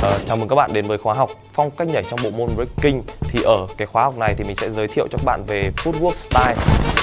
Chào mừng các bạn đến với khóa học phong cách nhảy trong bộ môn breaking. Thì ở cái khóa học này thì mình sẽ giới thiệu cho các bạn về footwork style.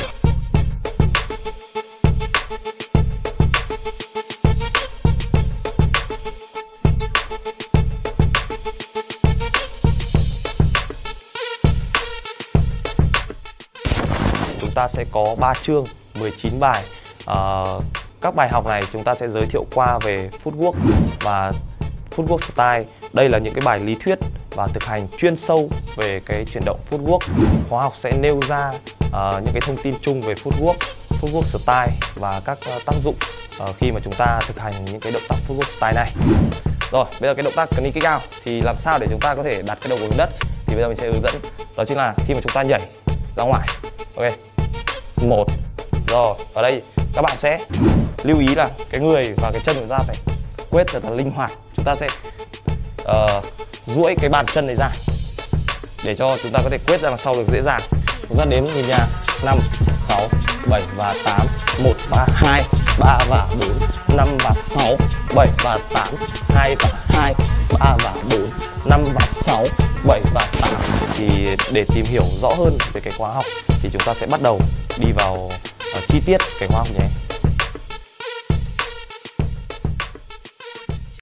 Chúng ta sẽ có 3 chương, 19 bài. Các bài học này chúng ta sẽ giới thiệu qua về footwork và footwork style. Đây là những cái bài lý thuyết và thực hành chuyên sâu về cái chuyển động footwork. Khóa học sẽ nêu ra những cái thông tin chung về footwork style và các tác dụng khi mà chúng ta thực hành những cái động tác footwork style này. Rồi, bây giờ cái động tác knee kick out thì làm sao để chúng ta có thể đặt cái đầu xuống đất thì bây giờ mình sẽ hướng dẫn. Đó chính là khi mà chúng ta nhảy ra ngoài. Ok. 1. Rồi, ở đây các bạn sẽ lưu ý là cái người và cái chân của chúng ta phải quét thật là linh hoạt. Chúng ta sẽ duỗi cái bàn chân này ra để cho chúng ta có thể quét ra đằng sau được dễ dàng. Chúng ta đếm nhìn nha. 5, 6, 7 và 8, 1 và 2, 3 và 4, 5 và 6, 7 và 8, 2 và 2, 3 và 4, 5 và 6, 7 và 8. Thì để tìm hiểu rõ hơn về cái khóa học thì chúng ta sẽ bắt đầu đi vào chi tiết cái khóa học nhé.